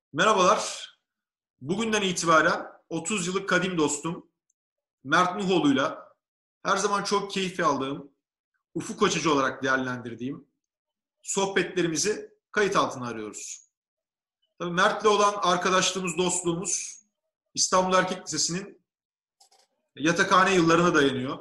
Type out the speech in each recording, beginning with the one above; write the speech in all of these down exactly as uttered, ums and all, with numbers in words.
Merhabalar. Bugünden itibaren otuz yıllık kadim dostum Mert Nuhoğlu'yla her zaman çok keyif aldığım, ufuk açıcı olarak değerlendirdiğim sohbetlerimizi kayıt altına arıyoruz. Tabii Mert'le olan arkadaşlığımız, dostluğumuz İstanbul Erkek Lisesi'nin yatakhane yıllarına dayanıyor.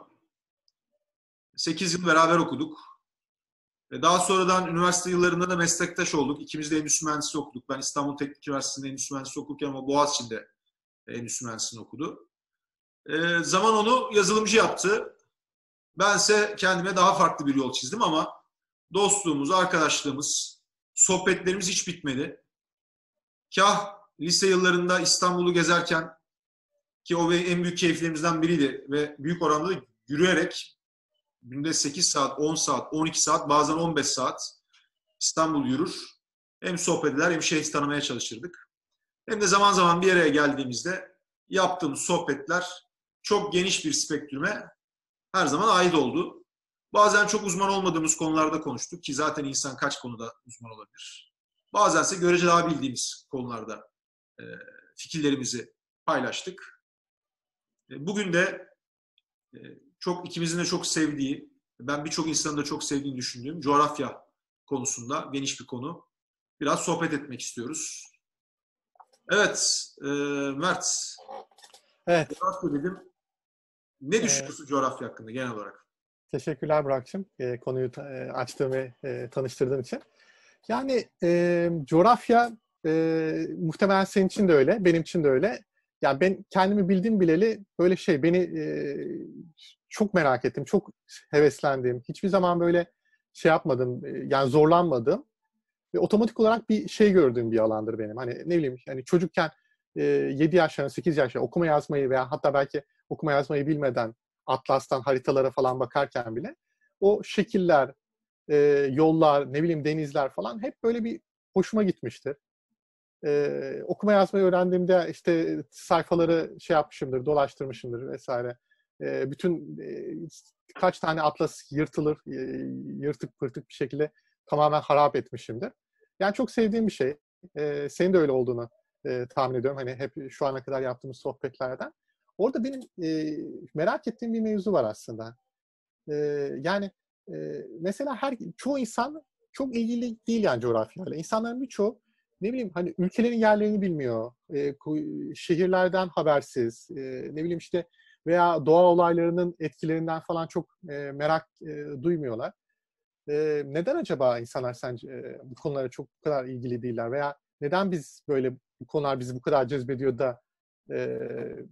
sekiz yıl beraber okuduk. Daha sonradan üniversite yıllarında da meslektaş olduk. İkimiz de endüstri mühendisliği okuduk. Ben İstanbul Teknik Üniversitesi'nde endüstri mühendisliği okurken ama Boğaziçi'nde endüstri mühendisliğini okudu. E, zaman onu yazılımcı yaptı. Bense kendime daha farklı bir yol çizdim ama dostluğumuz, arkadaşlığımız, sohbetlerimiz hiç bitmedi. Kah lise yıllarında İstanbul'u gezerken ki o en büyük keyiflerimizden biriydi ve büyük oranda da yürüyerek günde sekiz saat, on saat, on iki saat, bazen on beş saat İstanbul yürür. Hem sohbet eder hem şehir tanımaya çalışırdık. Hem de zaman zaman bir araya geldiğimizde yaptığımız sohbetler çok geniş bir spektrüme her zaman ait oldu. Bazen çok uzman olmadığımız konularda konuştuk ki zaten insan kaç konuda uzman olabilir. Bazense görece daha bildiğimiz konularda e, fikirlerimizi paylaştık. E, bugün de e, çok ikimizin de çok sevdiği, ben birçok insanın da çok sevdiğini düşündüğüm coğrafya konusunda geniş bir konu. Biraz sohbet etmek istiyoruz. Evet, e, Mert. Evet. Coğrafya dedim. Ne düşünüyorsun ee, coğrafya hakkında genel olarak? Teşekkürler Burak'cığım e, konuyu ta, e, açtığın ve e, tanıştırdığın için. Yani e, coğrafya e, muhtemelen senin için de öyle, benim için de öyle. Yani ben kendimi bildim bileli böyle şey beni e, çok merak ettim, çok heveslendim. Hiçbir zaman böyle şey yapmadım, e, yani zorlanmadım. Ve otomatik olarak bir şey gördüğüm bir alandır benim. Hani ne bileyim, hani çocukken e, yedi yaşlarında, sekiz yaşlarında okuma yazmayı veya hatta belki okuma yazmayı bilmeden atlastan haritalara falan bakarken bile o şekiller, e, yollar, ne bileyim denizler falan hep böyle bir hoşuma gitmiştir. E, okuma yazmayı öğrendiğimde işte sayfaları şey yapmışımdır, dolaştırmışımdır vesaire. E, bütün e, kaç tane atlas yırtılır, e, yırtık pırtık bir şekilde tamamen harap etmişimdir. Yani çok sevdiğim bir şey. E, senin de öyle olduğunu e, tahmin ediyorum. Hani hep şu ana kadar yaptığımız sohbetlerden. Orada benim e, merak ettiğim bir mevzu var aslında. E, yani e, mesela her çoğu insan çok ilgili değil yani coğrafyayla. İnsanların birçoğu ne bileyim hani ülkelerin yerlerini bilmiyor. E, şehirlerden habersiz. E, ne bileyim işte veya doğa olaylarının etkilerinden falan çok e, merak e, duymuyorlar. E, neden acaba insanlar sence e, bu konulara çok bu kadar ilgili değiller? Veya neden biz böyle bu konular bizi bu kadar cezbediyor da e,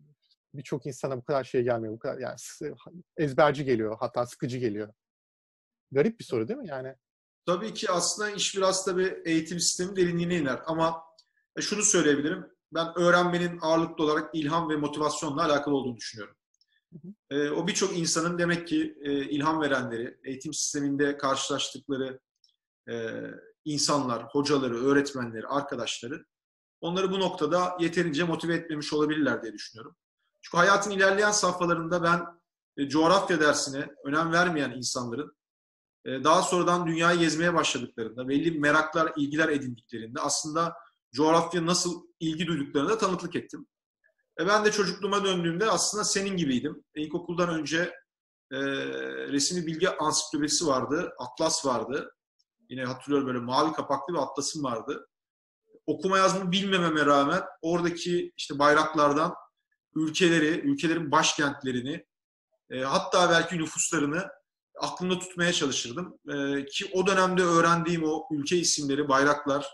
birçok insana bu kadar şey gelmiyor, bu kadar yani ezberci geliyor, hatta sıkıcı geliyor. Garip bir soru değil mi yani? Tabii ki aslında iş biraz tabii eğitim sistemi derinliğine iner ama şunu söyleyebilirim. Ben öğrenmenin ağırlıklı olarak ilham ve motivasyonla alakalı olduğunu düşünüyorum. Hı hı. E, o birçok insanın demek ki e, ilham verenleri, eğitim sisteminde karşılaştıkları e, insanlar, hocaları, öğretmenleri, arkadaşları onları bu noktada yeterince motive etmemiş olabilirler diye düşünüyorum. Çünkü hayatın ilerleyen safhalarında ben e, coğrafya dersine önem vermeyen insanların e, daha sonradan dünyayı gezmeye başladıklarında, belli meraklar, ilgiler edindiklerinde aslında coğrafya nasıl ilgi duyduklarına da tanıklık ettim. E, ben de çocukluğuma döndüğümde aslında senin gibiydim. İlkokuldan önce e, resimli bilgi ansiklopedisi vardı, atlas vardı. Yine hatırlıyorum böyle mavi kapaklı bir atlasım vardı. Okuma yazma bilmememe rağmen oradaki işte bayraklardan ülkeleri, ülkelerin başkentlerini, e, hatta belki nüfuslarını aklımda tutmaya çalışırdım. E, ki o dönemde öğrendiğim o ülke isimleri, bayraklar,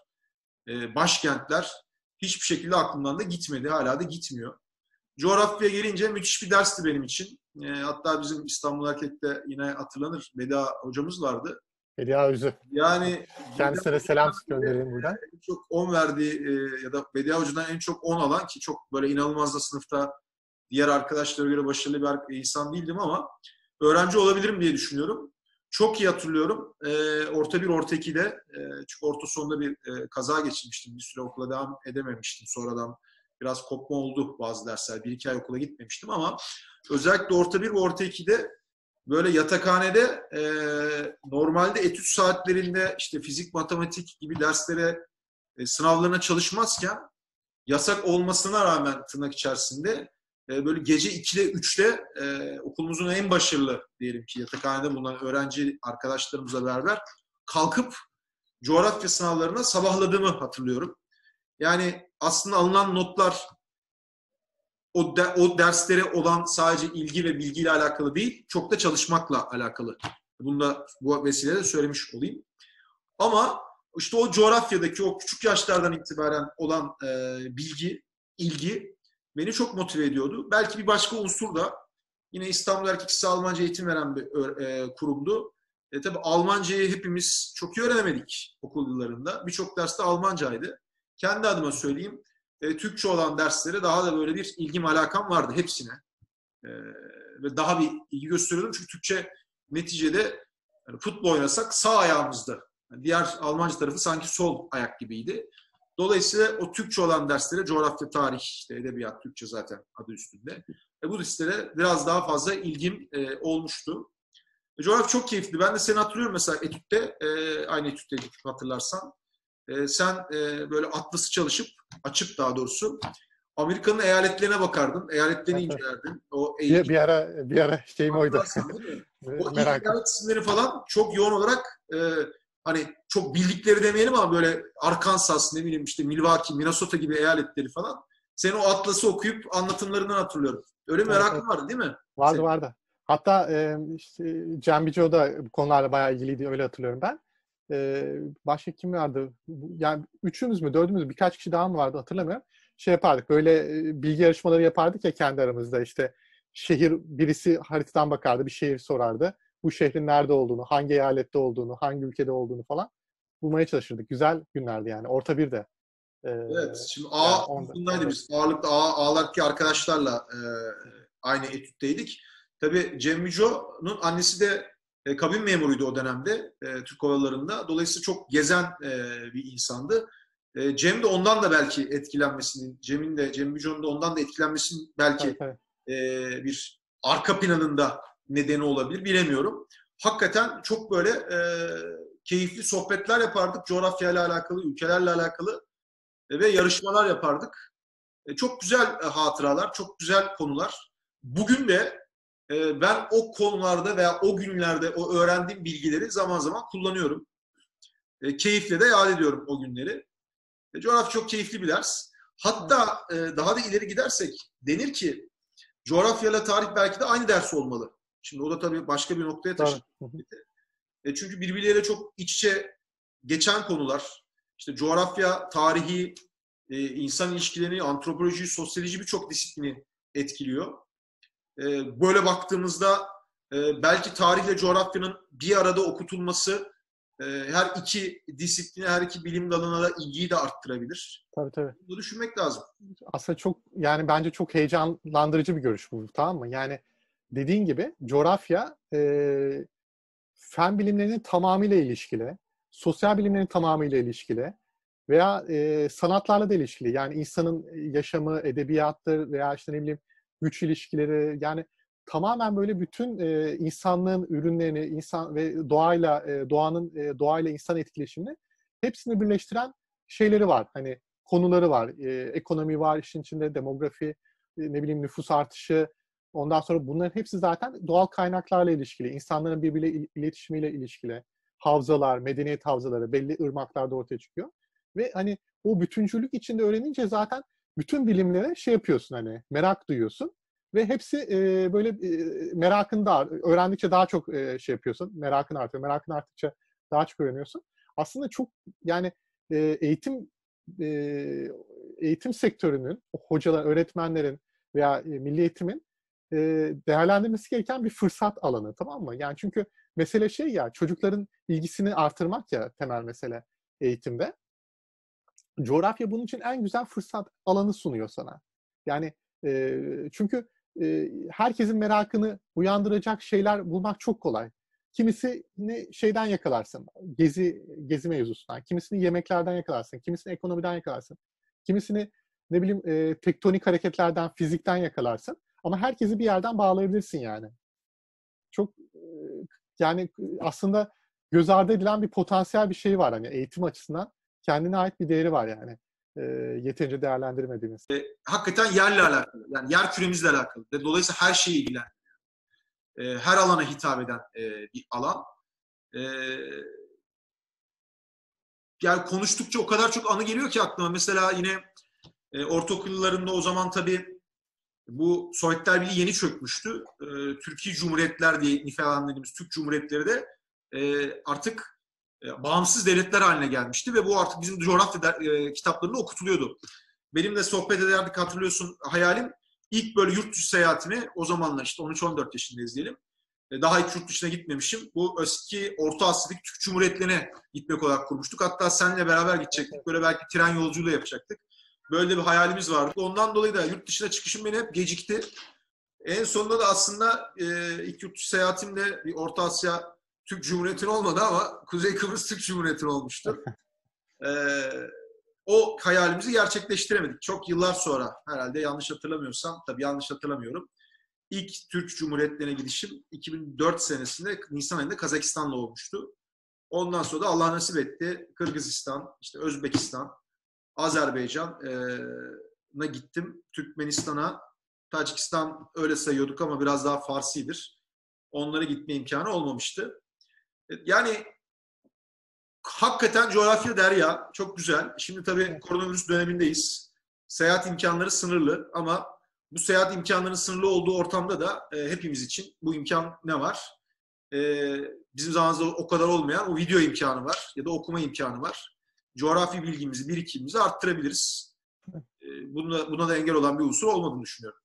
e, başkentler hiçbir şekilde aklımdan da gitmedi. Hala da gitmiyor. Coğrafya gelince müthiş bir dersti benim için. E, hatta bizim İstanbul Erkek'te yine hatırlanır Beda hocamız vardı. Bedia Özü. Yani kendisine selam göndereyim buradan. En çok on verdiği e, ya da Bedia Hoca'dan en çok on alan ki çok böyle inanılmaz da sınıfta diğer arkadaşlara göre başarılı bir insan değildim ama öğrenci olabilirim diye düşünüyorum. Çok iyi hatırlıyorum. E, orta bir, orta ikide e, çünkü orta sonunda bir e, kaza geçirmiştim. Bir süre okula devam edememiştim. Sonradan biraz kopma oldu bazı dersler. Bir iki ay okula gitmemiştim ama özellikle orta bir ve orta ikide böyle yatakhanede e, normalde etüt saatlerinde işte fizik, matematik gibi derslere e, sınavlarına çalışmazken yasak olmasına rağmen tırnak içerisinde e, böyle gece ikide üçte e, okulumuzun en başarılı diyelim ki yatakhanede bulunan öğrenci arkadaşlarımızla beraber kalkıp coğrafya sınavlarına sabahladığımı hatırlıyorum. Yani aslında alınan notlar o, de, o derslere olan sadece ilgi ve bilgiyle alakalı değil, çok da çalışmakla alakalı. Bunu da bu vesileyle söylemiş olayım. Ama işte o coğrafyadaki o küçük yaşlardan itibaren olan e, bilgi, ilgi beni çok motive ediyordu. Belki bir başka unsur da yine İstanbul Erkek Lisesi Almanca eğitim veren bir e, kurumdu. E, tabii Almancayı hepimiz çok iyi öğrenemedik okul yıllarında. Birçok derste Almancaydı. Kendi adıma söyleyeyim, e, Türkçe olan derslere daha da böyle bir ilgim, alakam vardı hepsine. E, ve daha bir ilgi gösteriyordum. Çünkü Türkçe neticede yani futbol oynasak sağ ayağımızda. Yani diğer Almanca tarafı sanki sol ayak gibiydi. Dolayısıyla o Türkçe olan derslere coğrafya, tarih, işte edebiyat, Türkçe zaten adı üstünde. E, bu listelere biraz daha fazla ilgim e, olmuştu. E, coğrafya çok keyifli. Ben de seni hatırlıyorum mesela etütte, e, aynı etütteydik hatırlarsan. E, sen e, böyle atlası çalışıp, açıp daha doğrusu Amerika'nın eyaletlerine bakardın. Eyaletlerini Evet, evet. incelerdin. O Bir, bir ara bir ara şeyim oydu. hatırlarsın değil mi? O ilk Merakım. eyalet isimleri falan çok yoğun olarak e, hani çok bildikleri demeyelim ama böyle Arkansas, ne bileyim işte Milwaukee, Minnesota gibi eyaletleri falan. Senin o atlası okuyup anlatımlarından hatırlıyorum. Öyle bir Evet, merakın evet. vardı değil mi? Vardı Senin? vardı. Hatta e, işte Cem Bico da bu konularla bayağı ilgiliydi, öyle hatırlıyorum ben. E, başka kim vardı? Yani üçümüz mü, dördümüz mü, birkaç kişi daha mı vardı hatırlamıyorum. Şey yapardık, böyle e, bilgi yarışmaları yapardık ya kendi aramızda, işte şehir, birisi haritadan bakardı, bir şehir sorardı. Bu şehrin nerede olduğunu, hangi eyalette olduğunu, hangi ülkede olduğunu falan bulmaya çalışırdık. Güzel günlerdi yani. Orta bir de. E, Evet. Şimdi yani A onda, sınıfındaydı onda. biz. Ağırlıklı A, A'lardaki arkadaşlarla e, aynı etütteydik. Tabii Cem Müco'nun annesi de e, kabin memuruydu o dönemde e, Türk Hava Yolları'nda. Dolayısıyla çok gezen e, bir insandı. E, Cem de ondan da belki etkilenmesinin, Cem'in de, Cem Müco'nun da ondan da etkilenmesinin Evet, belki evet. e, bir arka planında nedeni olabilir. Bilemiyorum. Hakikaten çok böyle e, keyifli sohbetler yapardık. Coğrafyayla alakalı, ülkelerle alakalı ve yarışmalar yapardık. E, çok güzel e, hatıralar, çok güzel konular. Bugün de e, ben o konularda veya o günlerde o öğrendiğim bilgileri zaman zaman kullanıyorum. E, keyifle de yad ediyorum o günleri. E, coğrafya çok keyifli bir ders. Evet. Hatta e, daha da ileri gidersek denir ki coğrafyayla tarih belki de aynı ders olmalı. Şimdi o da tabii başka bir noktaya Doğru. taşır. Hı hı. E, çünkü birbirleriyle çok iç içe geçen konular. İşte coğrafya, tarihi, e, insan ilişkilerini, antropolojiyi, sosyoloji birçok disiplini etkiliyor. E, böyle baktığımızda e, belki tarihle coğrafyanın bir arada okutulması e, her iki disipline, her iki bilim dalına da ilgiyi de arttırabilir. Tabii tabii. Bunu düşünmek lazım. Aslında çok, yani bence çok heyecanlandırıcı bir görüş bu, tamam mı? Yani dediğin gibi coğrafya e, fen bilimlerinin tamamıyla ilişkili, sosyal bilimlerin tamamıyla ilişkili veya e, sanatlarla da ilişkili. Yani insanın yaşamı, edebiyattır veya işte ne bileyim güç ilişkileri, yani tamamen böyle bütün e, insanlığın ürünlerini, insan ve doğayla e, doğanın e, doğayla insan etkileşimini hepsini birleştiren şeyleri var. Hani konuları var. E, ekonomi var işin içinde, demografi, e, ne bileyim nüfus artışı. Ondan sonra bunların hepsi zaten doğal kaynaklarla ilişkili, insanların birbiriyle iletişimiyle ilişkili. Havzalar, medeniyet havzaları, belli ırmaklarda ortaya çıkıyor. Ve hani o bütüncülük içinde öğrenince zaten bütün bilimlere şey yapıyorsun, hani merak duyuyorsun. Ve hepsi e, böyle e, merakın da öğrendikçe daha çok e, şey yapıyorsun. Merakın artıyor. Merakın arttıkça daha çok öğreniyorsun. Aslında çok, yani e, eğitim e, eğitim sektörünün, hocalar, öğretmenlerin veya e, milli eğitimin e, değerlendirmesi gereken bir fırsat alanı, tamam mı? Yani çünkü mesele şey ya, çocukların ilgisini artırmak ya, temel mesele eğitimde. Coğrafya bunun için en güzel fırsat alanı sunuyor sana. Yani e, çünkü e, herkesin merakını uyandıracak şeyler bulmak çok kolay. Kimisini şeyden yakalarsın, gezi gezi mevzusundan, kimisini yemeklerden yakalarsın, kimisini ekonomiden yakalarsın, kimisini ne bileyim e, tektonik hareketlerden, fizikten yakalarsın. Ama herkesi bir yerden bağlayabilirsin yani. Çok e, yani aslında göz ardı edilen bir potansiyel bir şey var, hani eğitim açısından kendine ait bir değeri var yani. e, yeterince değerlendirmediğimiz. E, hakikaten yerle alakalı. Yani yer küremizle alakalı. Ve dolayısıyla her şeyi ilgilen. E, her alana hitap eden e, bir alan. E, yani konuştukça o kadar çok anı geliyor ki aklıma. Mesela yine e, ortaokullarında o zaman tabii bu Sovyetler Birliği yeni çökmüştü. E, Türkiye Cumhuriyetler diye nitelendirdiğimiz Türk Cumhuriyetleri de e, artık e, bağımsız devletler haline gelmişti ve bu artık bizim coğrafya der, e, kitaplarında okutuluyordu. Benim de sohbet ederdik, hatırlıyorsun, hayalim ilk böyle yurt dışı seyahatimi, o zamanlar işte on üç on dört yaşındayız diyelim. E, daha hiç yurt dışına gitmemişim. Bu eski Orta Asya'daki Türk Cumhuriyetlerine gitmek olarak kurmuştuk. Hatta seninle beraber gidecektik. Böyle belki tren yolculuğu yapacaktık. Böyle bir hayalimiz vardı. Ondan dolayı da yurt dışına çıkışım beni hep gecikti. En sonunda da aslında e, ilk yurt dışı seyahatimde bir Orta Asya Türk Cumhuriyeti'nin olmadı ama Kuzey Kıbrıs Türk Cumhuriyeti'nin olmuştu. E, o hayalimizi gerçekleştiremedik. Çok yıllar sonra, herhalde yanlış hatırlamıyorsam, tabii yanlış hatırlamıyorum. İlk Türk Cumhuriyetlerine gidişim iki bin dört senesinde Nisan ayında Kazakistan'la olmuştu. Ondan sonra da Allah nasip etti. Kırgızistan, işte Özbekistan, Azerbaycan'a gittim. Türkmenistan'a, Tacikistan öyle sayıyorduk ama biraz daha Farsidir. Onlara gitme imkanı olmamıştı. Yani hakikaten coğrafya derya. Çok güzel. Şimdi tabii koronavirüs dönemindeyiz. Seyahat imkanları sınırlı ama bu seyahat imkanlarının sınırlı olduğu ortamda da e, hepimiz için bu imkan ne var? E, bizim zamanımızda o kadar olmayan o video imkanı var ya da okuma imkanı var. Coğrafi bilgimizi, birikimimizi arttırabiliriz. E, buna, buna da engel olan bir unsur olmadığını düşünüyorum.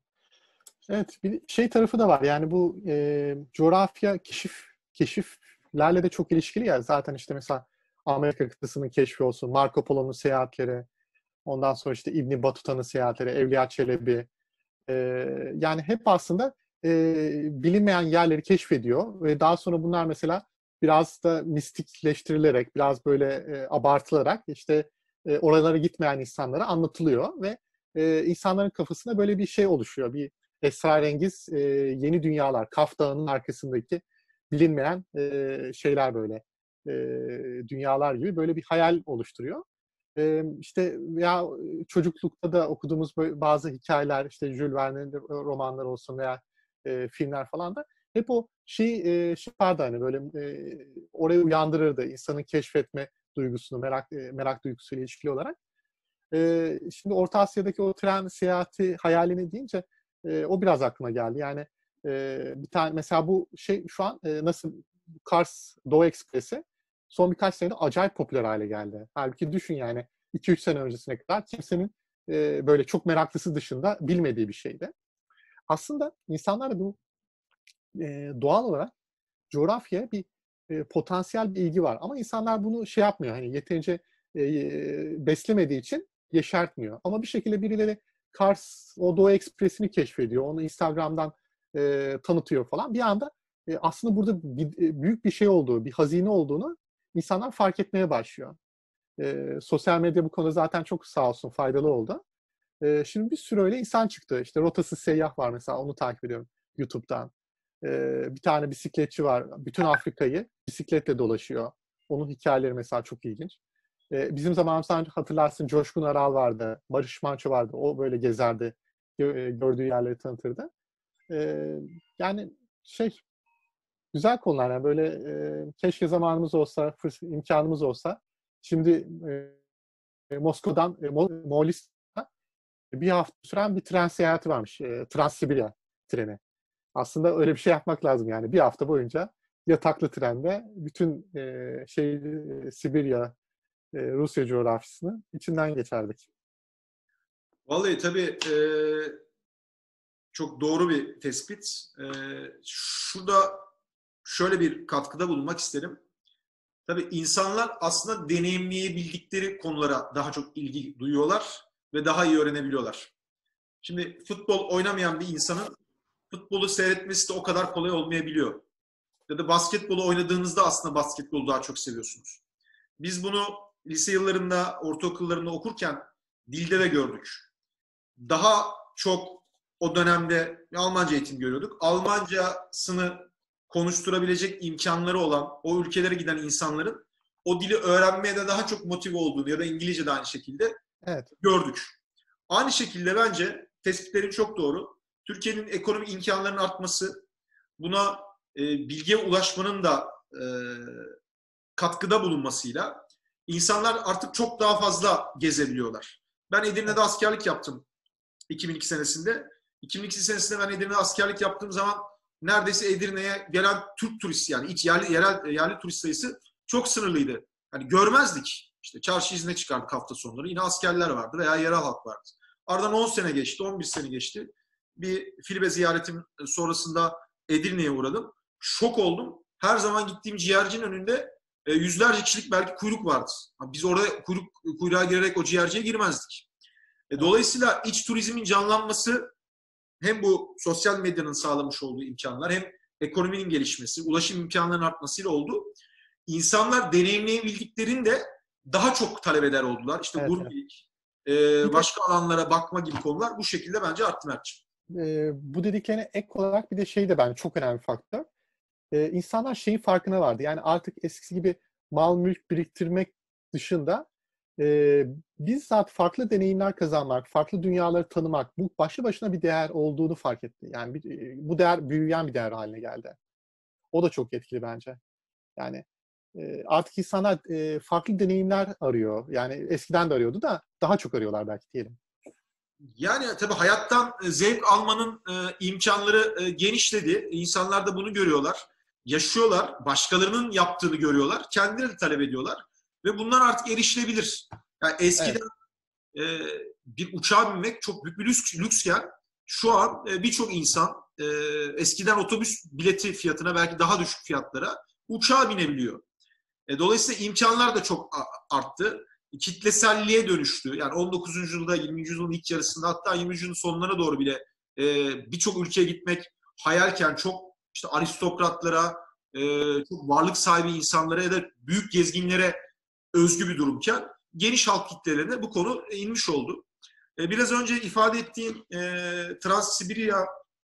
Evet, bir şey tarafı da var. Yani bu e, coğrafya keşif keşiflerle de çok ilişkili ya. Zaten işte mesela Amerika kıtasının keşfi olsun, Marco Polo'nun seyahatleri, ondan sonra işte İbn Batuta'nın seyahatleri, Evliya Çelebi. E, yani hep aslında e, bilinmeyen yerleri keşfediyor ve daha sonra bunlar mesela biraz da mistikleştirilerek, biraz böyle e, abartılarak işte e, oralara gitmeyen insanlara anlatılıyor ve e, insanların kafasında böyle bir şey oluşuyor. Bir esrarengiz e, yeni dünyalar, Kaf Dağı'nın arkasındaki bilinmeyen e, şeyler böyle e, dünyalar gibi böyle bir hayal oluşturuyor. E, işte ya çocuklukta da okuduğumuz bazı hikayeler, işte Jules Verne'in romanları olsun veya e, filmler falan da hep o şey e, şıpardı hani böyle e, orayı uyandırırdı insanın keşfetme duygusunu, merak e, merak duygusuyla ilişkili olarak. E, şimdi Orta Asya'daki o tren seyahati hayalini deyince e, o biraz aklıma geldi. Yani e, bir tane mesela bu şey şu an e, nasıl Kars Doğu Ekspresi son birkaç senede acayip popüler hale geldi. Halbuki düşün yani iki üç sene öncesine kadar kimsenin e, böyle çok meraklısı dışında bilmediği bir şeydi. Aslında insanlar bu e, doğal olarak coğrafyaya bir e, potansiyel bir ilgi var. Ama insanlar bunu şey yapmıyor. Hani yeterince e, beslemediği için yeşertmiyor. Ama bir şekilde birileri Kars, o Doğu Ekspresi'ni keşfediyor. Onu Instagram'dan e, tanıtıyor falan. Bir anda e, aslında burada bir, e, büyük bir şey olduğu, bir hazine olduğunu insanlar fark etmeye başlıyor. E, sosyal medya bu konuda zaten çok sağ olsun faydalı oldu. E, şimdi bir sürü öyle insan çıktı. İşte Rotasız Seyyah var mesela, onu takip ediyorum YouTube'dan. Bir tane bisikletçi var. Bütün Afrika'yı bisikletle dolaşıyor. Onun hikayeleri mesela çok ilginç. Bizim zamanımızda hatırlarsın Coşkun Aral vardı. Barış Manço vardı. O böyle gezerdi. Gördüğü yerleri tanıtırdı. Yani şey güzel konular. Yani böyle keşke zamanımız olsa, imkanımız olsa. Şimdi Moskova'dan Moğolistan'a bir hafta süren bir tren seyahati varmış. Transsibirya treni. Aslında öyle bir şey yapmak lazım yani. Bir hafta boyunca yataklı trende bütün e, şey e, Sibirya, e, Rusya coğrafyasını içinden geçerdik. Vallahi tabii e, çok doğru bir tespit. E, şurada şöyle bir katkıda bulunmak isterim. Tabii insanlar aslında deneyimleyebildikleri konulara daha çok ilgi duyuyorlar ve daha iyi öğrenebiliyorlar. Şimdi futbol oynamayan bir insanın futbolu seyretmesi de o kadar kolay olmayabiliyor. Ya da basketbolu oynadığınızda aslında basketbolu daha çok seviyorsunuz. Biz bunu lise yıllarında, ortaokullarında okurken dilde de gördük. Daha çok o dönemde Almanca eğitim görüyorduk. Almancasını konuşturabilecek imkanları olan o ülkelere giden insanların o dili öğrenmeye de daha çok motive olduğunu ya da İngilizce de aynı şekilde Evet. Gördük. Aynı şekilde bence tespitlerin çok doğru. Türkiye'nin ekonomik imkanlarının artması, buna e, bilgiye ulaşmanın da e, katkıda bulunmasıyla insanlar artık çok daha fazla gezebiliyorlar. Ben Edirne'de askerlik yaptım iki bin iki senesinde. iki bin iki senesinde ben Edirne'de askerlik yaptığım zaman neredeyse Edirne'ye gelen Türk turist, yani iç yerli, yerel, yerli turist sayısı çok sınırlıydı. Hani görmezdik. İşte çarşı izine çıkardık hafta sonları. Yine askerler vardı veya yerel halk vardı. Aradan on sene geçti, on bir sene geçti. Bir Filibe ziyaretim sonrasında Edirne'ye uğradım. Şok oldum. Her zaman gittiğim ciğercinin önünde e, yüzlerce kişilik belki kuyruk vardı. Biz orada kuyruk, kuyruğa girerek o ciğerciye girmezdik. E, dolayısıyla iç turizmin canlanması hem bu sosyal medyanın sağlamış olduğu imkanlar, hem ekonominin gelişmesi, ulaşım imkanlarının artmasıyla oldu. İnsanlar deneyimleyebildiklerinde daha çok talep eder oldular. İşte Evet, evet. gurmelik, e, başka alanlara bakma gibi konular bu şekilde bence arttı Mert'ciğim. E, bu dediklerine ek olarak bir de şey de bence çok önemli bir faktör. E, insanlar şeyin farkına vardı. Yani artık eskisi gibi mal mülk biriktirmek dışında e, bizzat farklı deneyimler kazanmak, farklı dünyaları tanımak, bu başlı başına bir değer olduğunu fark etti. Yani bir, e, bu değer büyüyen bir değer haline geldi. O da çok etkili bence. Yani e, artık insanlar e, farklı deneyimler arıyor. Yani eskiden de arıyordu da daha çok arıyorlar belki diyelim. Yani tabii hayattan zevk almanın e, imkanları e, genişledi. İnsanlar da bunu görüyorlar. Yaşıyorlar. Başkalarının yaptığını görüyorlar. Kendileri de talep ediyorlar. Ve bunlar artık erişilebilir. Yani eskiden Evet. e, bir uçağa binmek çok büyük bir lüks, lüksken şu an e, birçok insan e, eskiden otobüs bileti fiyatına belki daha düşük fiyatlara uçağa binebiliyor. E, dolayısıyla imkanlar da çok arttı. Kitleselliğe dönüştü. Yani on dokuzuncu yüzyılda, yirminci yüzyılın ilk yarısında, hatta yirminci yüzyılın sonlarına doğru bile e, birçok ülkeye gitmek hayalken çok işte aristokratlara, e, çok varlık sahibi insanlara ya da büyük gezginlere özgü bir durumken geniş halk kitlelerine bu konu inmiş oldu. E, biraz önce ifade ettiğim e, Trans-Sibirya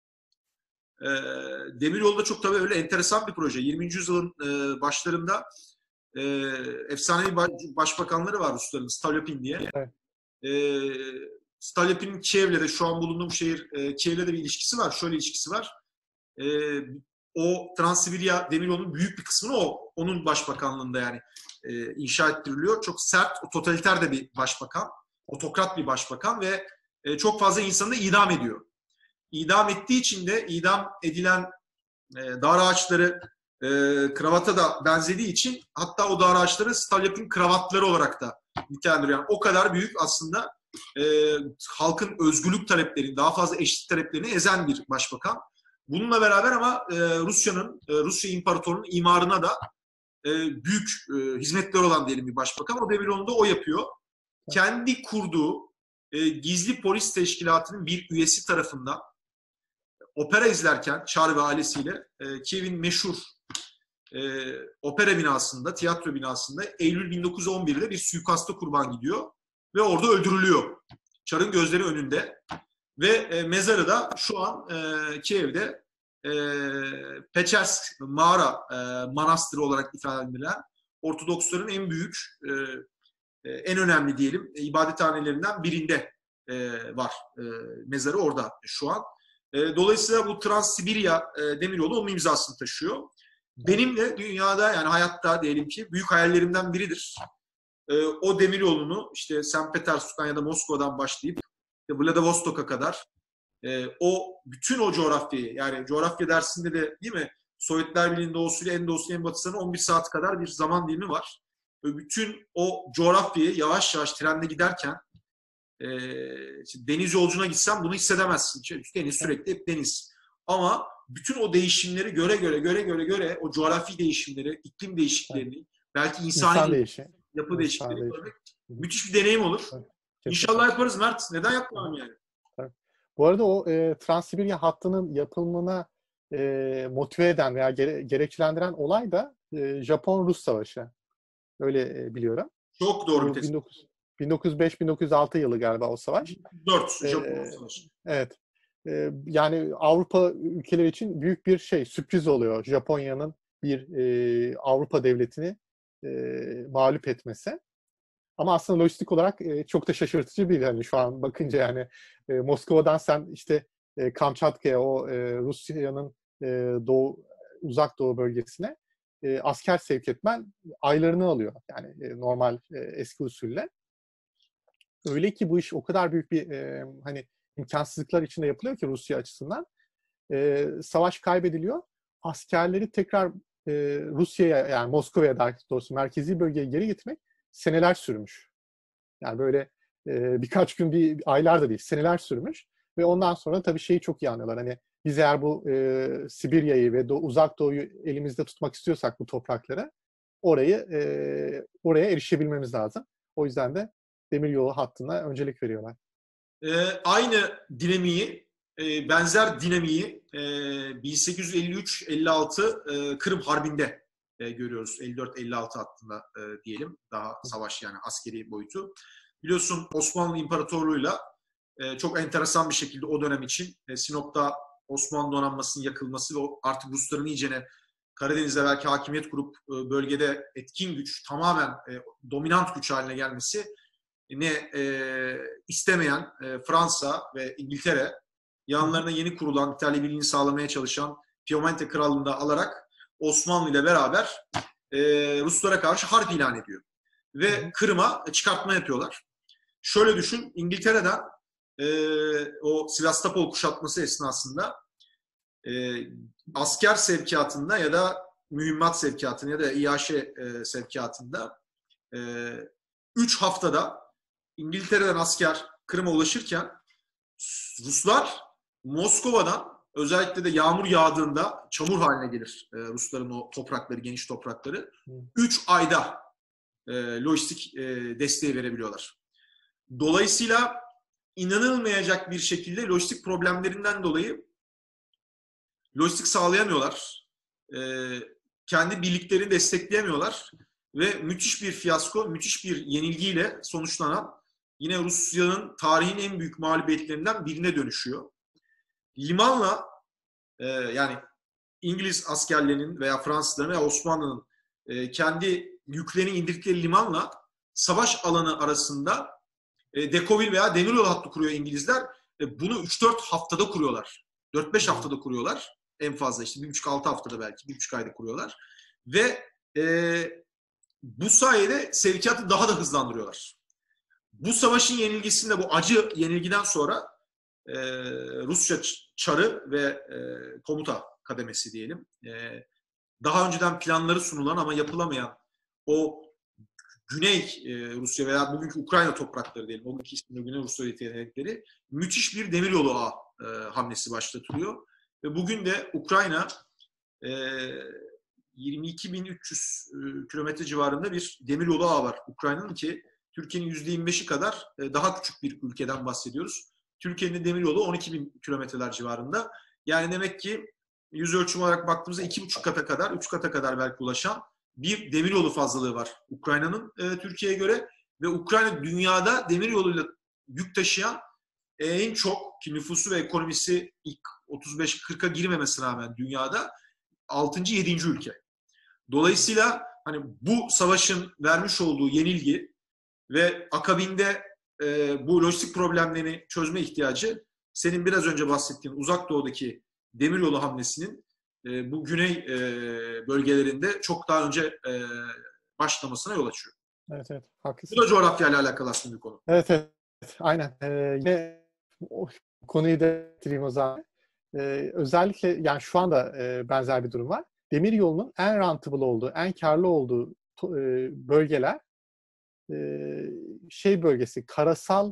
e, Demiryolu da çok tabii öyle enteresan bir proje. yirminci yüzyılın e, başlarında e, efsanevi başbakanları var Rusların, Stolypin diye. Evet. E, Stolypin'in Kiev'le de, şu an bulunduğum şehir e, Kiev'le de bir ilişkisi var. Şöyle ilişkisi var. E, o Transsibirya Demiryolu'nun büyük bir kısmını o onun başbakanlığında yani e, inşa ettiriliyor. Çok sert, totaliter de bir başbakan. Otokrat bir başbakan ve e, çok fazla insanı da idam ediyor. İdam ettiği için de idam edilen e, dar ağaçları e, kravata da benzediği için hatta o dar ağaçları Stalyapin kravatları olarak da nitelendiriyor. Yani o kadar büyük aslında e, halkın özgürlük taleplerini, daha fazla eşitlik taleplerini ezen bir başbakan. Bununla beraber ama e, Rusya'nın, e, Rusya İmparatorluğu'nun imarına da e, büyük e, hizmetleri olan diyelim bir başbakan. O Demiroğlu'nda o yapıyor. Kendi kurduğu e, gizli polis teşkilatının bir üyesi tarafından opera izlerken Çar ve ailesiyle e, Kiev'in meşhur e, opera binasında, tiyatro binasında Eylül bin dokuz yüz on bir'de bir suikasta kurban gidiyor ve orada öldürülüyor. Çar'ın gözleri önünde ve e, mezarı da şu an e, Kiev'de e, Pechersk mağara e, manastırı olarak ifadelendirilen Ortodoksların en büyük, e, e, en önemli diyelim ibadethanelerinden birinde e, var. E, mezarı orada şu an. E, dolayısıyla bu Trans-Sibirya e, Demiryolu onun imzasını taşıyor. Benim de dünyada, yani hayatta diyelim ki büyük hayallerimden biridir. E, o demiryolunu işte Sankt Petersburg'dan ya da Moskova'dan başlayıp işte Vladivostok'a kadar e, o bütün o coğrafyayı, yani coğrafya dersinde de değil mi, Sovyetler Birliği'nin doğusuyla en doğusuyla en batısına on bir saat kadar bir zaman dilimi var. Ve bütün o coğrafyayı yavaş yavaş trenle giderken e, deniz yolcuna gitsen bunu hissedemezsin. Çünkü deniz, sürekli hep deniz. Ama bütün o değişimleri göre göre göre göre göre o coğrafi değişimleri, iklim değişikliklerini, evet, belki insani İnsan değişi. yapı İnsan değişiklikleri değişi. görmek müthiş bir deneyim olur. Evet, İnşallah yaparız Mert. Neden yapmayalım yani? Evet. Bu arada o e, Transsibirya hattının yapılımına e, motive eden veya gere, gerekçelendiren olay da e, Japon-Rus Savaşı. Öyle e, biliyorum. Çok doğru bir Bu tespit. bin dokuz yüz beş bin dokuz yüz altı yılı galiba o savaş. dört E, Japon Savaşı. Evet. E, yani Avrupa ülkeleri için büyük bir şey, sürpriz oluyor. Japonya'nın bir e, Avrupa devletini e, mağlup etmesi. Ama aslında lojistik olarak e, çok da şaşırtıcı değil. Hani şu an bakınca yani e, Moskova'dan sen işte e, Kamçatka'ya, o e, Rusya'nın e, doğu, uzak doğu bölgesine e, asker sevk etmen aylarını alıyor. Yani e, normal e, eski usulle. Öyle ki bu iş o kadar büyük bir e, hani imkansızlıklar içinde yapılıyor ki Rusya açısından. E, savaş kaybediliyor. Askerleri tekrar e, Rusya'ya, yani Moskova'ya daha doğrusu merkezi bölgeye geri getirmek seneler sürmüş. Yani böyle e, birkaç gün, bir aylar da değil, seneler sürmüş. Ve ondan sonra tabii şeyi çok iyi anlıyorlar. Hani biz eğer bu e, Sibirya'yı ve Do- Uzak Doğu'yu elimizde tutmak istiyorsak bu toprakları, orayı e, oraya erişebilmemiz lazım. O yüzden de demiryolu hattına öncelik veriyorlar. E, aynı dinamiği, e, benzer dinamiği e, bin sekiz yüz elli üç elli altı e, Kırım Harbi'nde e, görüyoruz. elli dört elli altı hattında e, diyelim. Daha savaş, yani askeri boyutu. Biliyorsun Osmanlı İmparatorluğu'yla e, çok enteresan bir şekilde o dönem için e, Sinop'ta Osmanlı donanmasının yakılması ve artık Rusların iyicene Karadeniz'de belki hakimiyet kurup e, bölgede etkin güç, tamamen e, dominant güç haline gelmesi ne e, istemeyen e, Fransa ve İngiltere, yanlarına yeni kurulan İtalya Birliği'ni sağlamaya çalışan Piemonte Krallığı'nı da alarak Osmanlı ile beraber e, Ruslara karşı harp ilan ediyor. Ve Kırım'a çıkartma yapıyorlar. Şöyle düşün, İngiltere'den e, o Sivastopol kuşatması esnasında e, asker sevkiyatında ya da mühimmat sevkiyatında ya da İAŞ e, sevkiyatında üç e, haftada İngiltere'den asker Kırım'a ulaşırken Ruslar Moskova'dan, özellikle de yağmur yağdığında çamur haline gelir e, Rusların o toprakları, geniş toprakları. üç ayda e, lojistik e, desteği verebiliyorlar. Dolayısıyla inanılmayacak bir şekilde lojistik problemlerinden dolayı lojistik sağlayamıyorlar. E, kendi birliklerini destekleyemiyorlar. Ve müthiş bir fiyasko, müthiş bir yenilgiyle sonuçlanan, yine Rusya'nın tarihin en büyük mağlubiyetlerinden birine dönüşüyor. Limanla e, yani İngiliz askerlerinin veya Fransızların veya Osmanlı'nın e, kendi yüklerini indirdikleri limanla savaş alanı arasında e, Decauville veya demiryolu hattı kuruyor İngilizler. E, bunu üç dört haftada kuruyorlar. dört beş haftada kuruyorlar. En fazla işte bir buçuk altı haftada, belki bir buçuk ayda kuruyorlar. Ve e, bu sayede sevkiyatı daha da hızlandırıyorlar. Bu savaşın yenilgisinde, bu acı yenilgiden sonra e, Rusya çarı ve e, komuta kademesi diyelim, e, daha önceden planları sunulan ama yapılamayan o Güney e, Rusya veya bugünkü Ukrayna toprakları diyelim, o iki isimli Güney Rusya yetenekleri, müthiş bir demiryolu ağı e, hamlesi başlatılıyor. Ve bugün de Ukrayna e, yirmi iki bin üç yüz kilometre civarında bir demiryolu ağı var Ukrayna'nın, ki Türkiye'nin yüzde yirmi beşi kadar daha küçük bir ülkeden bahsediyoruz. Türkiye'nin demiryolu on iki bin kilometreler civarında. Yani demek ki yüz ölçümü olarak baktığımızda iki buçuk kata kadar, üç kata kadar belki ulaşan bir demiryolu fazlalığı var Ukrayna'nın e, Türkiye'ye göre. Ve Ukrayna dünyada demiryoluyla yük taşıyan en çok, ki nüfusu ve ekonomisi ilk otuz beş kırka girmemesine rağmen dünyada altıncı yedinci ülke. Dolayısıyla hani bu savaşın vermiş olduğu yenilgi ve akabinde e, bu lojistik problemlerini çözme ihtiyacı, senin biraz önce bahsettiğin Uzak Doğu'daki demiryolu hamlesinin e, bu güney e, bölgelerinde çok daha önce e, başlamasına yol açıyor. Evet, evet, haklısın. Bu da coğrafyayla alakalı aslında bir konu. Evet, evet, aynen. Ee, yine o konuyu da getireyim o zaman. Ee, özellikle yani şu anda e, benzer bir durum var. Demiryolunun en rentable olduğu, en karlı olduğu to, e, bölgeler e, şey bölgesi, karasal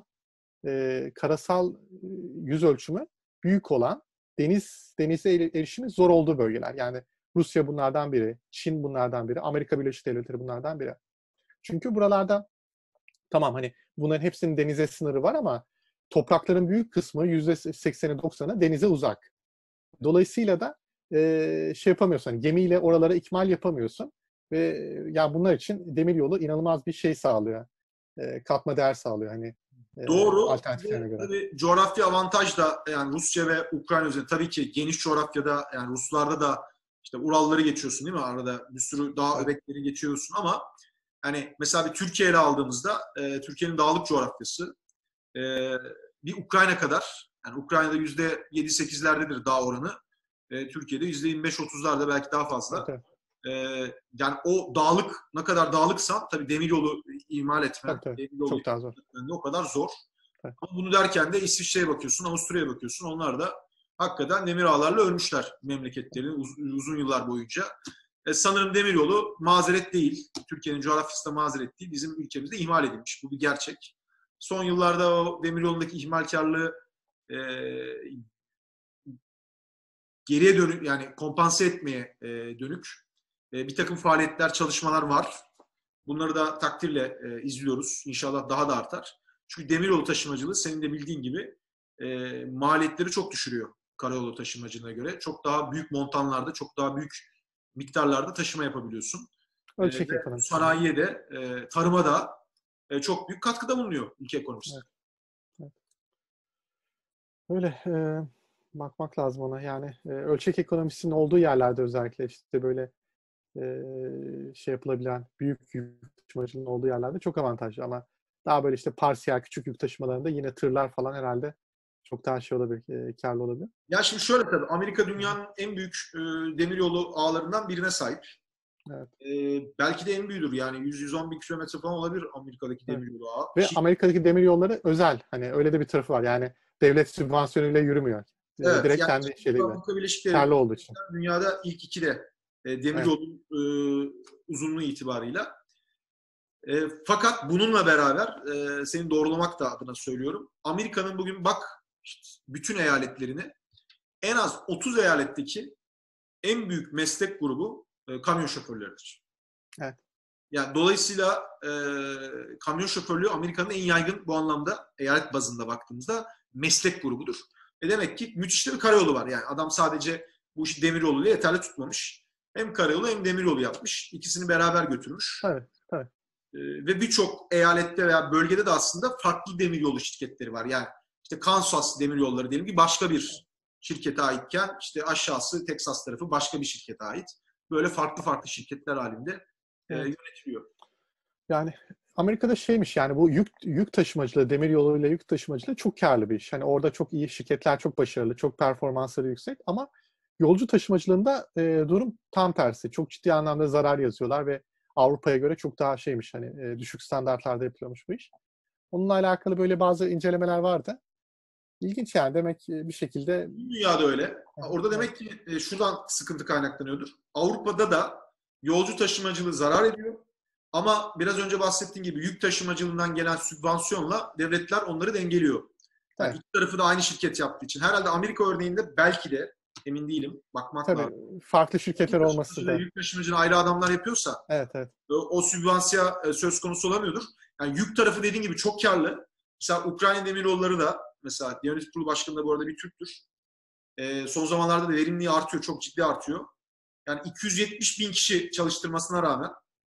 e, karasal yüz ölçümü büyük olan, deniz denize erişimi zor olduğu bölgeler. Yani Rusya bunlardan biri, Çin bunlardan biri, Amerika Birleşik Devletleri bunlardan biri. Çünkü buralarda tamam, hani bunların hepsinin denize sınırı var ama toprakların büyük kısmı, yüzde sekseni doksanı denize uzak. Dolayısıyla da e, şey yapamıyorsun, hani gemiyle oralara ikmal yapamıyorsun. Ve yani bunlar için demiryolu inanılmaz bir şey sağlıyor. E, katma değer sağlıyor hani e, Doğru. alternatiflerine göre. Tabii coğrafya avantaj da, yani Rusya ve Ukrayna üzerinde tabii ki geniş coğrafyada, yani Ruslarda da işte Uralları geçiyorsun değil mi? Arada bir sürü dağ Evet. öbekleri geçiyorsun ama hani mesela bir Türkiye ele aldığımızda e, Türkiye'nin dağlık coğrafyası e, bir Ukrayna kadar, yani Ukrayna'da yüzde yedi sekizlerdedir dağ oranı. E, Türkiye'de yüzde yirmi beş otuzlarda belki daha fazla. Evet, evet. E, yani o dağlık, ne kadar dağlıksa tabii demiryolu imal Tabii, etmen, tabii. demiryolu Çok daha zor. etmen de o kadar zor. Evet. Ama bunu derken de İsviçre'ye bakıyorsun, Avusturya'ya bakıyorsun. Onlar da hakikaten demir ağlarla örmüşler memleketlerini uz- uzun yıllar boyunca. E, sanırım demiryolu mazeret değil. Türkiye'nin coğrafyası da mazeret değil. Bizim ülkemizde ihmal edilmiş. Bu bir gerçek. Son yıllarda o demiryolundaki ihmalkarlığı e, geriye dönük, yani kompanse etmeye e, dönük e, bir takım faaliyetler, çalışmalar var. Bunları da takdirle e, izliyoruz. İnşallah daha da artar. Çünkü demiryolu taşımacılığı senin de bildiğin gibi e, maliyetleri çok düşürüyor karayolu taşımacılığına göre. Çok daha büyük montanlarda, çok daha büyük miktarlarda taşıma yapabiliyorsun. E, Ölçek ve ekonomisi. sanayiye de, e, tarıma da e, çok büyük katkıda bulunuyor ülke ekonomisine. Evet. Evet. Öyle e, bakmak lazım ona. Yani e, ölçek ekonomisinin olduğu yerlerde özellikle işte böyle e, şey yapılabilen büyük yük taşımacılığının olduğu yerlerde çok avantajlı ama daha böyle işte parsiyel küçük yük taşımalarında yine tırlar falan herhalde çok daha şey olabilir, e, karlı olabilir. Ya şimdi şöyle, tabii Amerika dünyanın en büyük e, demiryolu ağlarından birine sahip. Evet. E, belki de en büyüğüdür, yani yüz yüz on bin kilometre falan olabilir Amerika'daki Evet. demiryolu ağı. Ve Ki, Amerika'daki demir yolları özel. Hani öyle de bir tarafı var. Yani devlet sübvansiyonuyla yürümüyor. E, evet, direkt yani kendi şeyleriyle. Amerika Birleşik Karlı Devletleri olduğu için. dünyada ilk ikide e, Evet. demiryolun e, uzunluğu itibarıyla. E, fakat bununla beraber e, seni doğrulamak da adına söylüyorum. Amerika'nın bugün bak işte bütün eyaletlerini, en az otuz eyaletteki en büyük meslek grubu e, kamyon şoförleridir. Evet. Yani dolayısıyla e, kamyon şoförlüğü Amerika'nın en yaygın, bu anlamda eyalet bazında baktığımızda, meslek grubudur. E demek ki müthiş de bir karayolu var. Yani adam sadece bu işi demiryoluyla yeterli tutmamış. Hem karayolu hem demiryolu yapmış. İkisini beraber götürmüş. Tabii. Tabii. E, ve birçok eyalette veya bölgede de aslında farklı demiryolu şirketleri var. Yani işte Kansas demiryolları diyelim ki başka bir şirkete aitken, işte aşağısı Texas tarafı başka bir şirkete ait. Böyle farklı farklı şirketler halinde e, Evet. yönetiliyor. Yani Amerika'da şeymiş yani bu yük yük taşımacılığı, demir yoluyla yük taşımacılığı çok karlı bir iş. Hani orada çok iyi şirketler, çok başarılı, çok performansları yüksek ama yolcu taşımacılığında e, durum tam tersi. Çok ciddi anlamda zarar yazıyorlar ve Avrupa'ya göre çok daha şeymiş hani e, düşük standartlarda yapılıyormuş bu iş. Onunla alakalı böyle bazı incelemeler vardı. İlginç yani demek ki bir şekilde. Dünyada öyle. Evet, Orada evet, demek ki e, şuradan sıkıntı kaynaklanıyordur. Avrupa'da da yolcu taşımacılığı zarar ediyor. Ama biraz önce bahsettiğim gibi yük taşımacılığından gelen sübvansiyonla devletler onları dengeliyor. Yani evet. iki tarafı da aynı şirket yaptığı için. Herhalde Amerika örneğinde belki de, emin değilim, bakmak Tabii lazım. farklı şirketler Yük olması taşımacılığı, da. yük taşımacılığı ayrı adamlar yapıyorsa Evet, evet. o, o sübvansiya e, söz konusu olamıyordur. Yani yük tarafı dediğin gibi çok karlı. Mesela Ukrayna Demiryolları da, mesela Diyanet Kurulu Başkanı da bu arada bir Türktür. E, son zamanlarda da verimliliği artıyor, çok ciddi artıyor. Yani iki yüz yetmiş bin kişi çalıştırmasına rağmen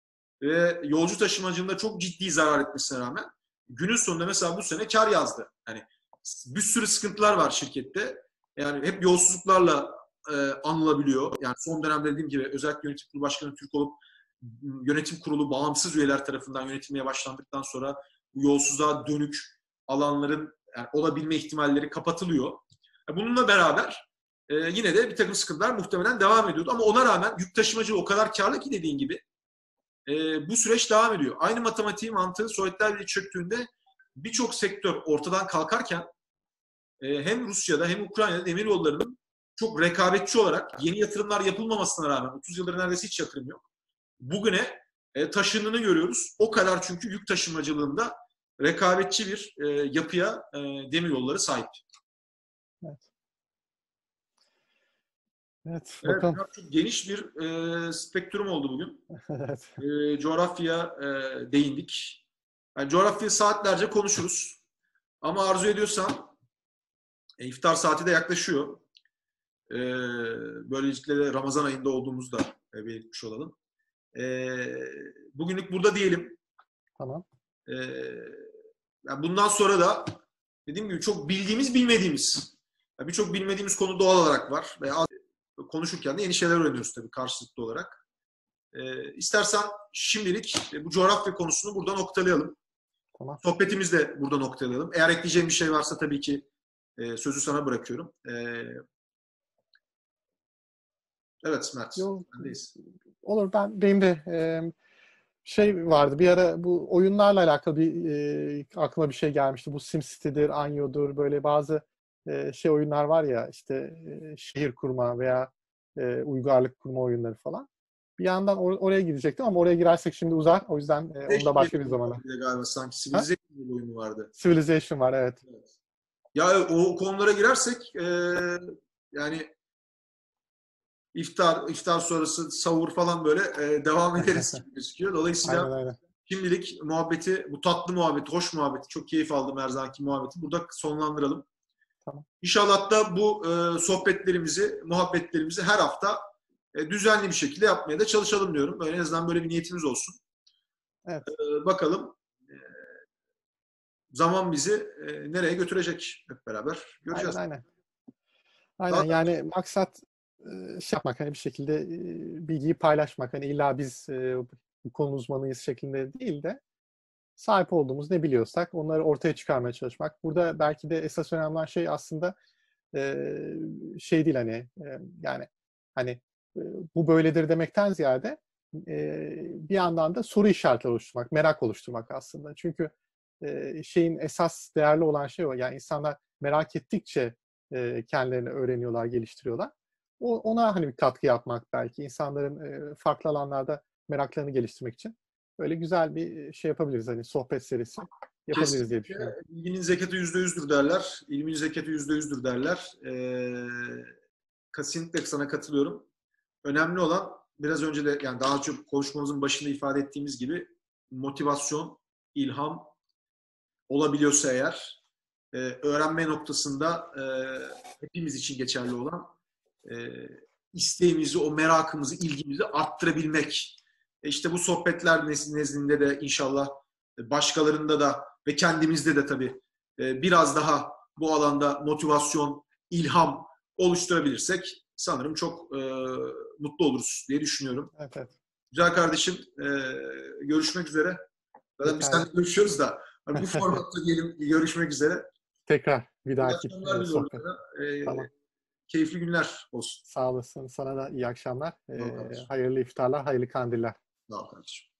ve yolcu taşımacılığında çok ciddi zarar etmesine rağmen günün sonunda mesela bu sene kar yazdı. Yani bir sürü sıkıntılar var şirkette. Yani hep yolsuzluklarla e, anılabiliyor. Yani son dönemde dediğim gibi özellikle yönetim kurulu başkanı Türk olup yönetim kurulu bağımsız üyeler tarafından yönetilmeye başlandıktan sonra bu yolsuzluğa dönük alanların yani olabilme ihtimalleri kapatılıyor. Bununla beraber e, yine de bir takım sıkıntılar muhtemelen devam ediyordu. Ama ona rağmen yük taşımacı o kadar karlı ki, dediğin gibi e, bu süreç devam ediyor. Aynı matematiği, mantığı Sovyetler Birliği çöktüğünde birçok sektör ortadan kalkarken e, hem Rusya'da hem Ukrayna'da demir yollarının çok rekabetçi olarak yeni yatırımlar yapılmamasına rağmen otuz yıldır neredeyse hiç yatırım yok. Bugüne e, taşındığını görüyoruz. O kadar çünkü yük taşımacılığında rekabetçi bir e, yapıya e, demir yolları sahip. Evet. Evet, Evet, bakalım. çok geniş bir e, spektrum oldu bugün. Evet. E, coğrafya e, değindik. Yani coğrafya saatlerce konuşuruz. Ama arzu ediyorsan e, iftar saati de yaklaşıyor. E, böylelikle de Ramazan ayında olduğumuzu da e, belirtmiş olalım. E, bugünlük burada diyelim. Tamam. E, yani bundan sonra da dediğim gibi çok bildiğimiz, bilmediğimiz, yani birçok bilmediğimiz konu doğal olarak var. Veya konuşurken de yeni şeyler öğreniyoruz tabii karşılıklı olarak. E, istersen şimdilik e, bu coğrafya konusunu burada noktalayalım. Tamam. Sohbetimizi de burada noktalayalım. Eğer ekleyeceğim bir şey varsa tabii ki e, sözü sana bırakıyorum. E, evet Mert, Yok, sendeyiz. olur. Ben benim de e, şey vardı. Bir ara bu oyunlarla alakalı bir e, aklıma bir şey gelmişti. Bu SimCity'dir, Anyo'dur, böyle bazı e, şey oyunlar var ya, işte e, şehir kurma veya e, uygarlık kurma oyunları falan. Bir yandan or- oraya gidecektim ama oraya girersek şimdi uzar. O yüzden e, onu da Civilization diye başka bir bir oyun zamana. vardı bir de galiba sanki. Ha? Civilization diye bir oyunu vardı. Civilization var, evet. Evet. Ya o konulara girersek e, yani iftar, iftar sonrası sahur falan böyle e, devam ederiz gibi gözüküyor. Dolayısıyla Aynen aynen. şimdilik muhabbeti, bu tatlı muhabbeti, hoş muhabbeti, çok keyif aldım her zamanki muhabbeti. Burada sonlandıralım. Tamam. İnşallah da bu e, sohbetlerimizi, muhabbetlerimizi her hafta e, düzenli bir şekilde yapmaya da çalışalım diyorum. Böyle en azından böyle bir niyetimiz olsun. Evet. E, bakalım e, zaman bizi e, nereye götürecek hep beraber Aynen göreceğiz. aynen. Aynen, Daha da yani maksat e, şey yapmak, hani bir şekilde e, bilgiyi paylaşmak. Hani illa biz e, bu konu uzmanıyız şeklinde değil de sahip olduğumuz ne biliyorsak onları ortaya çıkarmaya çalışmak. Burada belki de esas önemli olan şey aslında e, şey değil, hani e, yani hani e, bu böyledir demekten ziyade e, bir yandan da soru işaretleri oluşturmak, merak oluşturmak aslında. Çünkü e, şeyin esas değerli olan şey o. Yani insanlar merak ettikçe e, kendilerini öğreniyorlar, geliştiriyorlar. O, ona hani bir katkı yapmak, belki insanların e, farklı alanlarda meraklarını geliştirmek için böyle güzel bir şey yapabiliriz, hani sohbet serisi yapabiliriz diye kesinlikle düşünüyorum. bilginin zekatı yüzde yüzdür derler. İlmin zekatı yüzde yüzdür derler. Ee, kesinlikle sana katılıyorum. Önemli olan biraz önce de yani daha çok konuşmamızın başında ifade ettiğimiz gibi motivasyon, ilham olabiliyorsa eğer e, öğrenme noktasında e, hepimiz için geçerli olan e, isteğimizi, o merakımızı, ilgimizi arttırabilmek. E işte bu sohbetler nezdinde de inşallah başkalarında da ve kendimizde de tabii e, biraz daha bu alanda motivasyon, ilham oluşturabilirsek sanırım çok e, mutlu oluruz diye düşünüyorum. Evet, evet. Güzel kardeşim, e, görüşmek üzere. Zaten biz seninle Pekala. görüşüyoruz da hani bu formatta diyelim görüşmek üzere. Tekrar bir İyi dahaki akşamlar e, diliyorum sohbet. sana. E, Tamam. keyifli günler olsun. Sağ olasın. Sana da iyi akşamlar. Sağ ol E, kardeşim. hayırlı iftarlar, hayırlı kandiller. Sağ ol kardeşim.